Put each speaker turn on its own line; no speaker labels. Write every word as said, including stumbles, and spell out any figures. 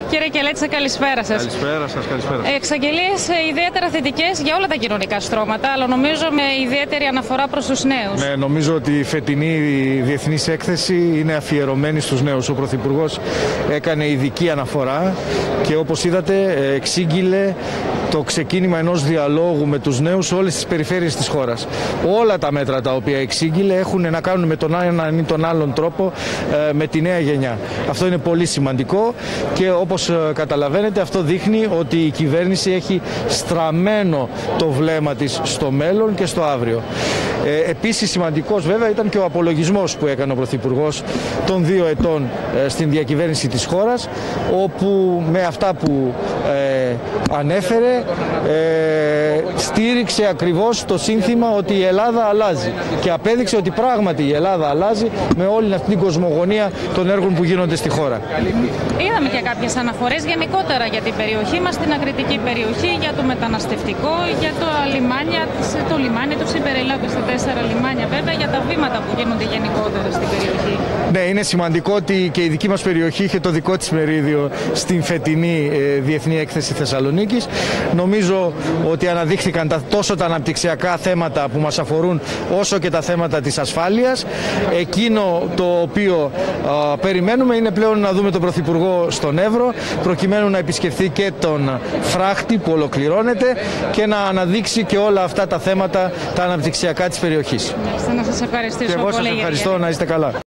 Κύριε Κελέτσα, καλησπέρα σας.
Καλησπέρα σας, καλησπέρα.
Εξαγγελίες ιδιαίτερα θετικές για όλα τα κοινωνικά στρώματα, αλλά νομίζω με ιδιαίτερη αναφορά προς τους νέους.
Ναι, νομίζω ότι η φετινή διεθνής έκθεση είναι αφιερωμένη στους νέους. Ο Πρωθυπουργός έκανε ειδική αναφορά και όπως είδατε εξήγηλε το ξεκίνημα ενός διαλόγου με τους νέους σε όλες τις περιφέρειες της χώρας. Όλα τα μέτρα τα οποία εξήγηλε έχουν να κάνουν με τον έναν ή τον άλλον τρόπο με τη νέα γενιά. Αυτό είναι πολύ σημαντικό και όπως καταλαβαίνετε αυτό δείχνει ότι η κυβέρνηση έχει στραμμένο το βλέμμα της στο μέλλον και στο αύριο. Ε, επίσης σημαντικός βέβαια ήταν και ο απολογισμός που έκανε ο Πρωθυπουργός των δύο ετών ε, στην διακυβέρνηση της χώρας, όπου με αυτά που ε, ανέφερε ε, στήριξε ακριβώς το σύνθημα ότι η Ελλάδα αλλάζει και απέδειξε ότι πράγματι η Ελλάδα αλλάζει με όλη αυτή την κοσμογονία των έργων που γίνονται στη χώρα.
Είδαμε και κάποιες αναφορές γενικότερα για την περιοχή μας, την ακριτική περιοχή, για το μεταναστευτικό, για το λιμάνια, το λιμάνι του συμπεριλάβει στα τέσσερα λιμάνια βέβαια, για τα βήματα που γίνονται γενικότερα στην περιοχή.
Ναι, είναι σημαντικό ότι και η δική μας περιοχή είχε το δικό της μερίδιο στην φετινή ε, Διεθνή Έκθεση Θεσσαλονίκης. Νομίζω ότι αναδείχθηκαν τα, τόσο τα αναπτυξιακά θέματα που μας αφορούν, όσο και τα θέματα της ασφάλειας. Εκείνο το οποίο α, περιμένουμε είναι πλέον να δούμε τον Πρωθυπουργό στον Εύρο, προκειμένου να επισκεφθεί και τον φράχτη που ολοκληρώνεται και να αναδείξει και όλα αυτά τα θέματα τα αναπτυξιακά της περιοχής.
Να σας ευχαριστήσω
και εγώ σας
πολύ.
ευχαριστώ, να είστε καλά.